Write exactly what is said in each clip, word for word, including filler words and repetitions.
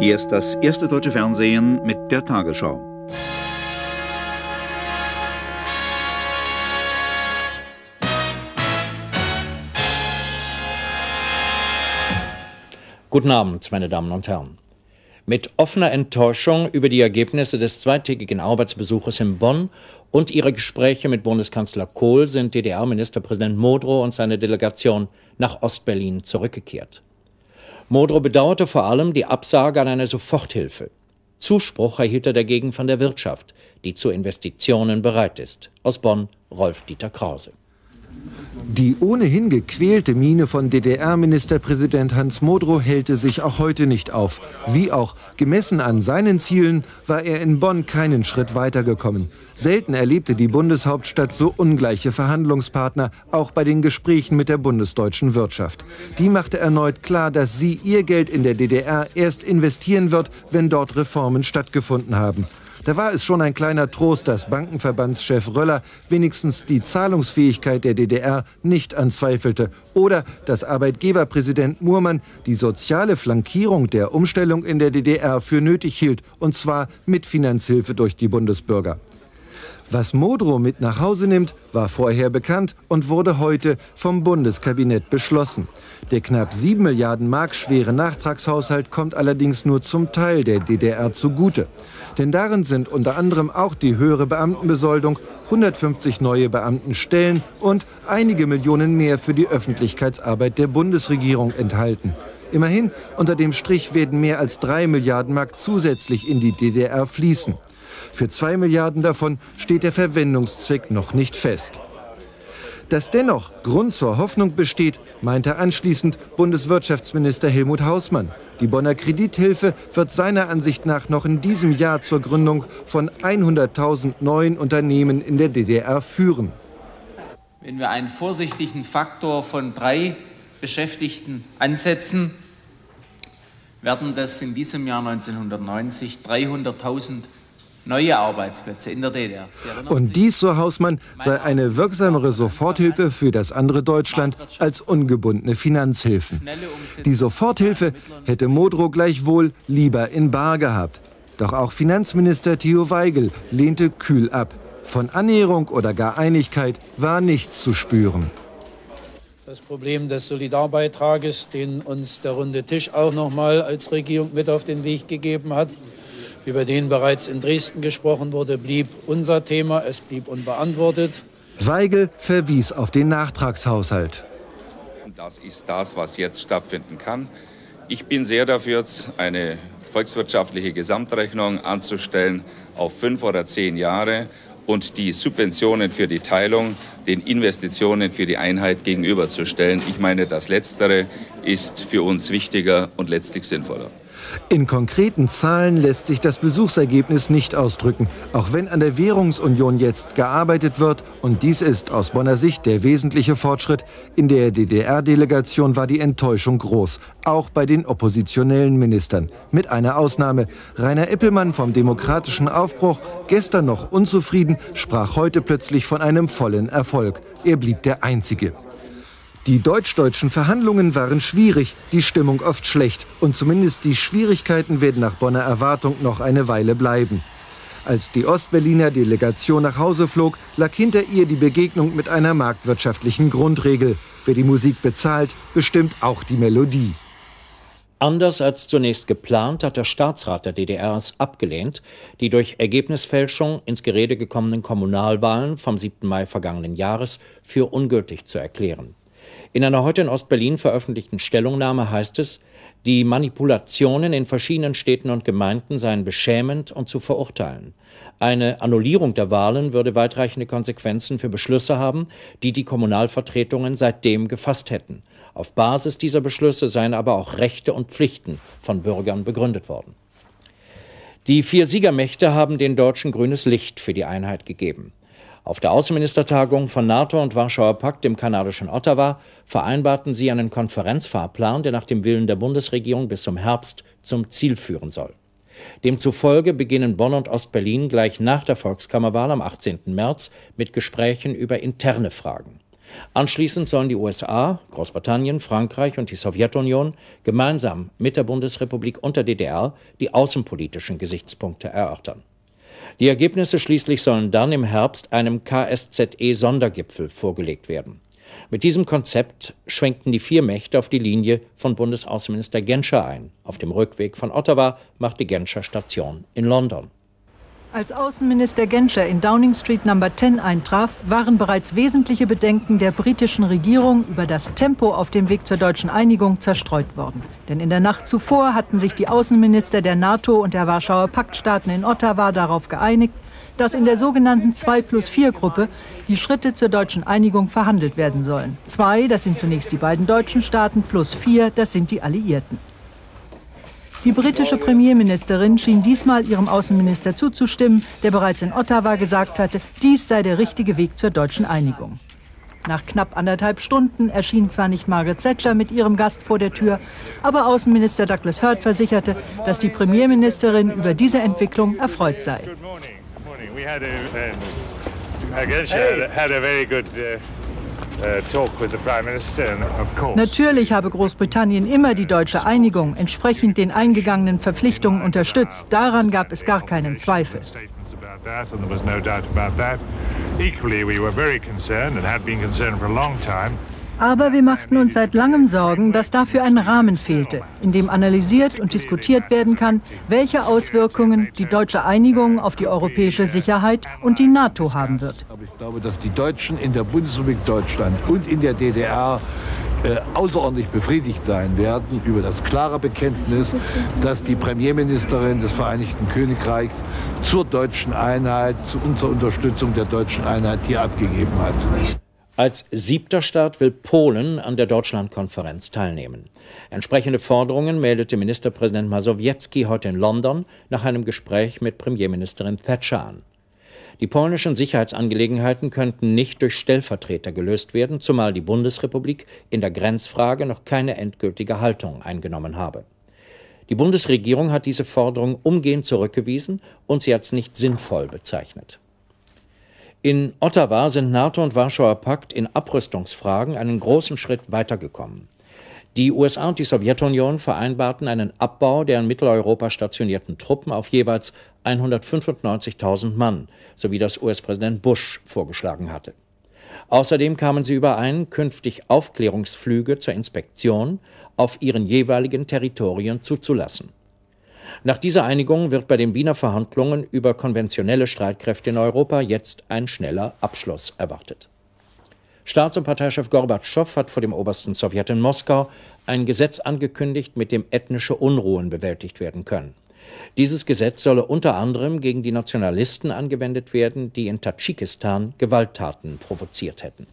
Hier ist das erste deutsche Fernsehen mit der Tagesschau. Guten Abend, meine Damen und Herren. Mit offener Enttäuschung über die Ergebnisse des zweitägigen Arbeitsbesuches in Bonn und ihre Gespräche mit Bundeskanzler Kohl sind D D R-Ministerpräsident Modrow und seine Delegation nach Ostberlin zurückgekehrt. Modrow bedauerte vor allem die Absage an eine Soforthilfe. Zuspruch erhielt er dagegen von der Wirtschaft, die zu Investitionen bereit ist. Aus Bonn, Rolf-Dieter Krause. Die ohnehin gequälte Miene von D D R-Ministerpräsident Hans Modrow hellte sich auch heute nicht auf. Wie auch, gemessen an seinen Zielen, war er in Bonn keinen Schritt weitergekommen. Selten erlebte die Bundeshauptstadt so ungleiche Verhandlungspartner, auch bei den Gesprächen mit der bundesdeutschen Wirtschaft. Die machte erneut klar, dass sie ihr Geld in der D D R erst investieren wird, wenn dort Reformen stattgefunden haben. Da war es schon ein kleiner Trost, dass Bankenverbandschef Röller wenigstens die Zahlungsfähigkeit der D D R nicht anzweifelte oder dass Arbeitgeberpräsident Murmann die soziale Flankierung der Umstellung in der D D R für nötig hielt, und zwar mit Finanzhilfe durch die Bundesbürger. Was Modrow mit nach Hause nimmt, war vorher bekannt und wurde heute vom Bundeskabinett beschlossen. Der knapp sieben Milliarden Mark schwere Nachtragshaushalt kommt allerdings nur zum Teil der D D R zugute. Denn darin sind unter anderem auch die höhere Beamtenbesoldung, hundertfünfzig neue Beamtenstellen und einige Millionen mehr für die Öffentlichkeitsarbeit der Bundesregierung enthalten. Immerhin, unter dem Strich werden mehr als drei Milliarden Mark zusätzlich in die D D R fließen. Für zwei Milliarden davon steht der Verwendungszweck noch nicht fest. Dass dennoch Grund zur Hoffnung besteht, meinte anschließend Bundeswirtschaftsminister Helmut Hausmann. Die Bonner Kredithilfe wird seiner Ansicht nach noch in diesem Jahr zur Gründung von hunderttausend neuen Unternehmen in der D D R führen. Wenn wir einen vorsichtigen Faktor von drei Beschäftigten ansetzen, werden das in diesem Jahr neunzehnhundertneunzig dreihunderttausend neue Arbeitsplätze in der D D R. Und dies, so Hausmann, sei eine wirksamere Soforthilfe für das andere Deutschland als ungebundene Finanzhilfen. Die Soforthilfe hätte Modrow gleichwohl lieber in bar gehabt. Doch auch Finanzminister Theo Waigel lehnte kühl ab. Von Annäherung oder gar Einigkeit war nichts zu spüren. Das Problem des Solidarbeitrages, den uns der runde Tisch auch noch mal als Regierung mit auf den Weg gegeben hat, über den bereits in Dresden gesprochen wurde, blieb unser Thema. Es blieb unbeantwortet. Waigel verwies auf den Nachtragshaushalt. Das ist das, was jetzt stattfinden kann. Ich bin sehr dafür, eine volkswirtschaftliche Gesamtrechnung anzustellen auf fünf oder zehn Jahre und die Subventionen für die Teilung den Investitionen für die Einheit gegenüberzustellen. Ich meine, das Letztere ist für uns wichtiger und letztlich sinnvoller. In konkreten Zahlen lässt sich das Besuchsergebnis nicht ausdrücken, auch wenn an der Währungsunion jetzt gearbeitet wird. Und dies ist aus Bonner Sicht der wesentliche Fortschritt. In der D D R-Delegation war die Enttäuschung groß, auch bei den oppositionellen Ministern. Mit einer Ausnahme. Rainer Ippelmann vom Demokratischen Aufbruch, gestern noch unzufrieden, sprach heute plötzlich von einem vollen Erfolg. Er blieb der Einzige. Die deutsch-deutschen Verhandlungen waren schwierig, die Stimmung oft schlecht. Und zumindest die Schwierigkeiten werden nach Bonner Erwartung noch eine Weile bleiben. Als die Ostberliner Delegation nach Hause flog, lag hinter ihr die Begegnung mit einer marktwirtschaftlichen Grundregel. Wer die Musik bezahlt, bestimmt auch die Melodie. Anders als zunächst geplant, hat der Staatsrat der D D R es abgelehnt, die durch Ergebnisfälschung ins Gerede gekommenen Kommunalwahlen vom siebten Mai vergangenen Jahres für ungültig zu erklären. In einer heute in Ostberlin veröffentlichten Stellungnahme heißt es, die Manipulationen in verschiedenen Städten und Gemeinden seien beschämend und zu verurteilen. Eine Annullierung der Wahlen würde weitreichende Konsequenzen für Beschlüsse haben, die die Kommunalvertretungen seitdem gefasst hätten. Auf Basis dieser Beschlüsse seien aber auch Rechte und Pflichten von Bürgern begründet worden. Die vier Siegermächte haben den Deutschen grünes Licht für die Einheit gegeben. Auf der Außenministertagung von NATO und Warschauer Pakt im kanadischen Ottawa vereinbarten sie einen Konferenzfahrplan, der nach dem Willen der Bundesregierung bis zum Herbst zum Ziel führen soll. Demzufolge beginnen Bonn und Ostberlin gleich nach der Volkskammerwahl am achtzehnten März mit Gesprächen über interne Fragen. Anschließend sollen die U S A, Großbritannien, Frankreich und die Sowjetunion gemeinsam mit der Bundesrepublik und der D D R die außenpolitischen Gesichtspunkte erörtern. Die Ergebnisse schließlich sollen dann im Herbst einem K S Z E-Sondergipfel vorgelegt werden. Mit diesem Konzept schwenkten die vier Mächte auf die Linie von Bundesaußenminister Genscher ein. Auf dem Rückweg von Ottawa machte Genscher Station in London. Als Außenminister Genscher in Downing Street Number zehn eintraf, waren bereits wesentliche Bedenken der britischen Regierung über das Tempo auf dem Weg zur deutschen Einigung zerstreut worden. Denn in der Nacht zuvor hatten sich die Außenminister der NATO und der Warschauer Paktstaaten in Ottawa darauf geeinigt, dass in der sogenannten zwei plus vier Gruppe die Schritte zur deutschen Einigung verhandelt werden sollen. Zwei, das sind zunächst die beiden deutschen Staaten, plus vier, das sind die Alliierten. Die britische Premierministerin schien diesmal ihrem Außenminister zuzustimmen, der bereits in Ottawa gesagt hatte, dies sei der richtige Weg zur deutschen Einigung. Nach knapp anderthalb Stunden erschien zwar nicht Margaret Thatcher mit ihrem Gast vor der Tür, aber Außenminister Douglas Hurd versicherte, dass die Premierministerin über diese Entwicklung erfreut sei. Natürlich habe Großbritannien immer die deutsche Einigung entsprechend den eingegangenen Verpflichtungen unterstützt. Daran gab es gar keinen Zweifel. Aber wir machten uns seit langem Sorgen, dass dafür ein Rahmen fehlte, in dem analysiert und diskutiert werden kann, welche Auswirkungen die deutsche Einigung auf die europäische Sicherheit und die NATO haben wird. Aber ich glaube, dass die Deutschen in der Bundesrepublik Deutschland und in der D D R äh, außerordentlich befriedigt sein werden über das klare Bekenntnis, das die Premierministerin des Vereinigten Königreichs zur deutschen Einheit, zu unserer Unterstützung der deutschen Einheit hier abgegeben hat. Als siebter Staat will Polen an der Deutschlandkonferenz teilnehmen. Entsprechende Forderungen meldete Ministerpräsident Mazowiecki heute in London nach einem Gespräch mit Premierministerin Thatcher an. Die polnischen Sicherheitsangelegenheiten könnten nicht durch Stellvertreter gelöst werden, zumal die Bundesrepublik in der Grenzfrage noch keine endgültige Haltung eingenommen habe. Die Bundesregierung hat diese Forderung umgehend zurückgewiesen und sie als nicht sinnvoll bezeichnet. In Ottawa sind NATO und Warschauer Pakt in Abrüstungsfragen einen großen Schritt weitergekommen. Die U S A und die Sowjetunion vereinbarten einen Abbau der in Mitteleuropa stationierten Truppen auf jeweils hundertfünfundneunzigtausend Mann, so wie das U S-Präsident Bush vorgeschlagen hatte. Außerdem kamen sie überein, künftig Aufklärungsflüge zur Inspektion auf ihren jeweiligen Territorien zuzulassen. Nach dieser Einigung wird bei den Wiener Verhandlungen über konventionelle Streitkräfte in Europa jetzt ein schneller Abschluss erwartet. Staats- und Parteichef Gorbatschow hat vor dem obersten Sowjet in Moskau ein Gesetz angekündigt, mit dem ethnische Unruhen bewältigt werden können. Dieses Gesetz solle unter anderem gegen die Nationalisten angewendet werden, die in Tadschikistan Gewalttaten provoziert hätten.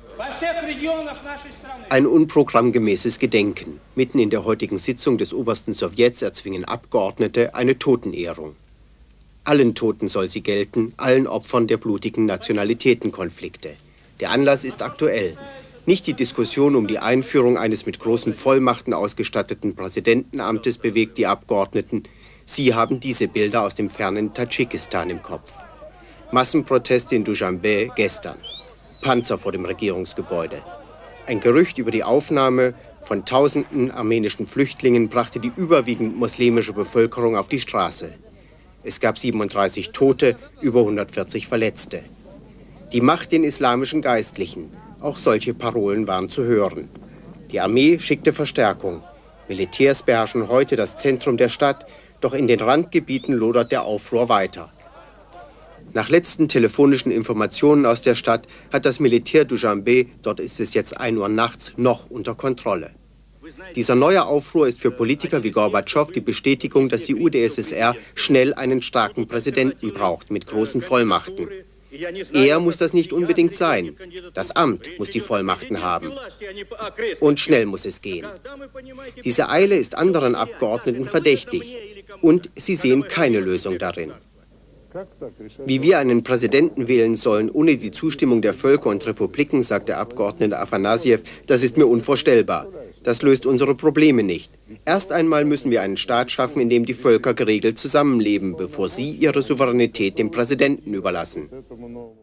Ein unprogrammgemäßes Gedenken. Mitten in der heutigen Sitzung des obersten Sowjets erzwingen Abgeordnete eine Totenehrung. Allen Toten soll sie gelten, allen Opfern der blutigen Nationalitätenkonflikte. Der Anlass ist aktuell. Nicht die Diskussion um die Einführung eines mit großen Vollmachten ausgestatteten Präsidentenamtes bewegt die Abgeordneten. Sie haben diese Bilder aus dem fernen Tadschikistan im Kopf. Massenproteste in Duschanbe gestern. Panzer vor dem Regierungsgebäude. Ein Gerücht über die Aufnahme von tausenden armenischen Flüchtlingen brachte die überwiegend muslimische Bevölkerung auf die Straße. Es gab siebenunddreißig Tote, über hundertvierzig Verletzte. Die Macht den islamischen Geistlichen. Auch solche Parolen waren zu hören. Die Armee schickte Verstärkung. Militärs beherrschen heute das Zentrum der Stadt, doch in den Randgebieten lodert der Aufruhr weiter. Nach letzten telefonischen Informationen aus der Stadt hat das Militär Duschanbe, dort ist es jetzt ein Uhr nachts, noch unter Kontrolle. Dieser neue Aufruhr ist für Politiker wie Gorbatschow die Bestätigung, dass die U d S S R schnell einen starken Präsidenten braucht mit großen Vollmachten. Er muss das nicht unbedingt sein. Das Amt muss die Vollmachten haben. Und schnell muss es gehen. Diese Eile ist anderen Abgeordneten verdächtig. Und sie sehen keine Lösung darin. Wie wir einen Präsidenten wählen sollen, ohne die Zustimmung der Völker und Republiken, sagt der Abgeordnete Afanasjew, das ist mir unvorstellbar. Das löst unsere Probleme nicht. Erst einmal müssen wir einen Staat schaffen, in dem die Völker geregelt zusammenleben, bevor sie ihre Souveränität dem Präsidenten überlassen.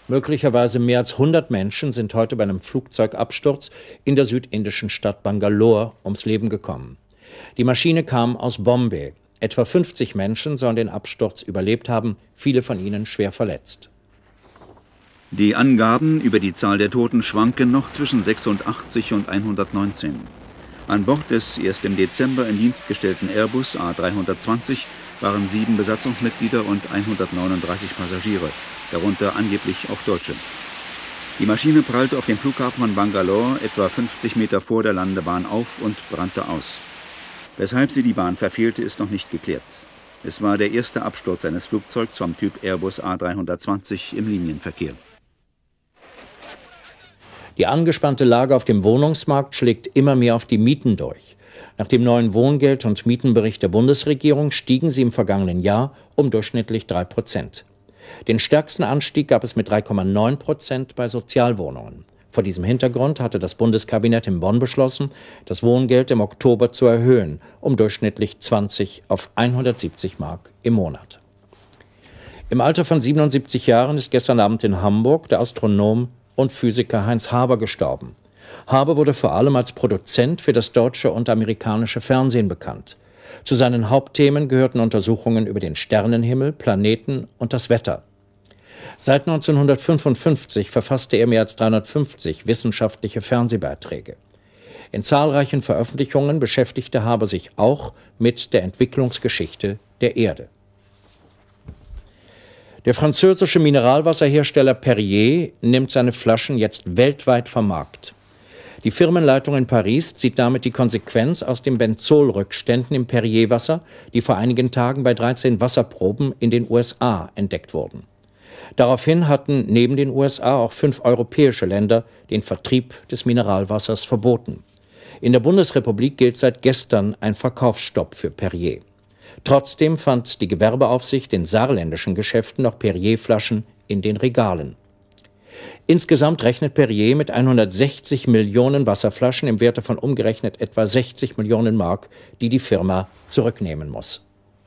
Möglicherweise mehr als hundert Menschen sind heute bei einem Flugzeugabsturz in der südindischen Stadt Bangalore ums Leben gekommen. Die Maschine kam aus Bombay. Etwa fünfzig Menschen sollen den Absturz überlebt haben, viele von ihnen schwer verletzt. Die Angaben über die Zahl der Toten schwanken noch zwischen sechsundachtzig und hundertneunzehn. An Bord des erst im Dezember in Dienst gestellten Airbus A dreihundertzwanzig waren sieben Besatzungsmitglieder und hundertneununddreißig Passagiere, darunter angeblich auch Deutsche. Die Maschine prallte auf dem Flughafen von Bangalore etwa fünfzig Meter vor der Landebahn auf und brannte aus. Weshalb sie die Bahn verfehlte, ist noch nicht geklärt. Es war der erste Absturz eines Flugzeugs vom Typ Airbus A dreihundertzwanzig im Linienverkehr. Die angespannte Lage auf dem Wohnungsmarkt schlägt immer mehr auf die Mieten durch. Nach dem neuen Wohngeld- und Mietenbericht der Bundesregierung stiegen sie im vergangenen Jahr um durchschnittlich drei Prozent. Den stärksten Anstieg gab es mit drei Komma neun Prozent bei Sozialwohnungen. Vor diesem Hintergrund hatte das Bundeskabinett in Bonn beschlossen, das Wohngeld im Oktober zu erhöhen, um durchschnittlich zwanzig auf hundertsiebzig Mark im Monat. Im Alter von siebenundsiebzig Jahren ist gestern Abend in Hamburg der Astronom und Physiker Heinz Haber gestorben. Haber wurde vor allem als Produzent für das deutsche und amerikanische Fernsehen bekannt. Zu seinen Hauptthemen gehörten Untersuchungen über den Sternenhimmel, Planeten und das Wetter. Seit neunzehnhundertfünfundfünfzig verfasste er mehr als dreihundertfünfzig wissenschaftliche Fernsehbeiträge. In zahlreichen Veröffentlichungen beschäftigte Haber sich auch mit der Entwicklungsgeschichte der Erde. Der französische Mineralwasserhersteller Perrier nimmt seine Flaschen jetzt weltweit vom Markt. Die Firmenleitung in Paris zieht damit die Konsequenz aus den Benzolrückständen im Perrier-Wasser, die vor einigen Tagen bei dreizehn Wasserproben in den U S A entdeckt wurden. Daraufhin hatten neben den U S A auch fünf europäische Länder den Vertrieb des Mineralwassers verboten. In der Bundesrepublik gilt seit gestern ein Verkaufsstopp für Perrier. Trotzdem fand die Gewerbeaufsicht in saarländischen Geschäften noch Perrier-Flaschen in den Regalen. Insgesamt rechnet Perrier mit hundertsechzig Millionen Wasserflaschen im Werte von umgerechnet etwa sechzig Millionen Mark, die die Firma zurücknehmen muss.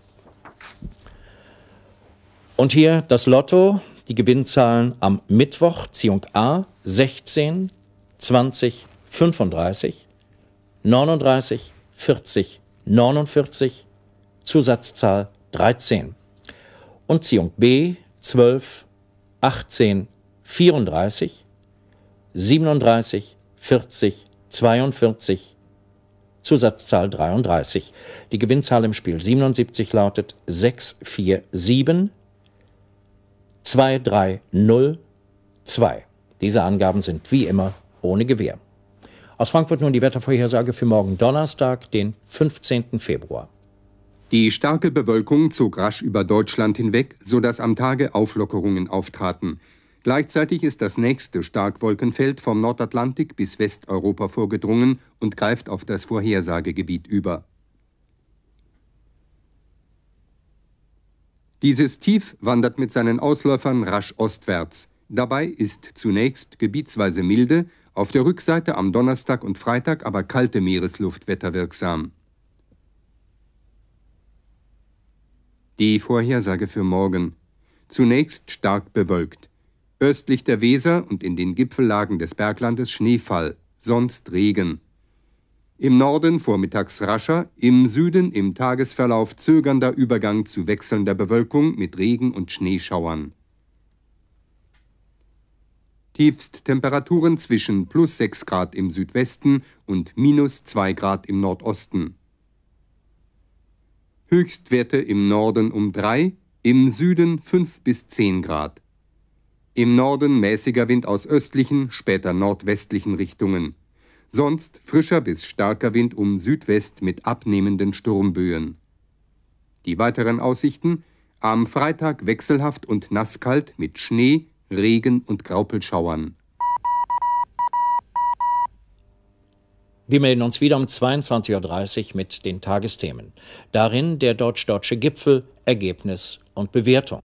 Und hier das Lotto, die Gewinnzahlen am Mittwoch, Ziehung A, sechzehn, zwanzig, fünfunddreißig, neununddreißig, vierzig, neunundvierzig, Zusatzzahl dreizehn. Und Ziehung B, zwölf, achtzehn, vierunddreißig, siebenunddreißig, vierzig, zweiundvierzig, Zusatzzahl dreiunddreißig. Die Gewinnzahl im Spiel siebenundsiebzig lautet sechs vier sieben, zwei drei null zwei. Diese Angaben sind wie immer ohne Gewähr. Aus Frankfurt nun die Wettervorhersage für morgen Donnerstag, den fünfzehnten Februar. Die starke Bewölkung zog rasch über Deutschland hinweg, sodass am Tage Auflockerungen auftraten. Gleichzeitig ist das nächste Starkwolkenfeld vom Nordatlantik bis Westeuropa vorgedrungen und greift auf das Vorhersagegebiet über. Dieses Tief wandert mit seinen Ausläufern rasch ostwärts. Dabei ist zunächst gebietsweise milde, auf der Rückseite am Donnerstag und Freitag aber kalte Meeresluft wetterwirksam. Die Vorhersage für morgen. Zunächst stark bewölkt. Östlich der Weser und in den Gipfellagen des Berglandes Schneefall, sonst Regen. Im Norden vormittags rascher, im Süden im Tagesverlauf zögernder Übergang zu wechselnder Bewölkung mit Regen- und Schneeschauern. Tiefsttemperaturen zwischen plus sechs Grad im Südwesten und minus zwei Grad im Nordosten. Höchstwerte im Norden um drei, im Süden fünf bis zehn Grad. Im Norden mäßiger Wind aus östlichen, später nordwestlichen Richtungen. Sonst frischer bis starker Wind um Südwest mit abnehmenden Sturmböen. Die weiteren Aussichten: am Freitag wechselhaft und nasskalt mit Schnee, Regen und Graupelschauern. Wir melden uns wieder um zweiundzwanzig Uhr dreißig mit den Tagesthemen. Darin der deutsch-deutsche Gipfel, Ergebnis und Bewertung.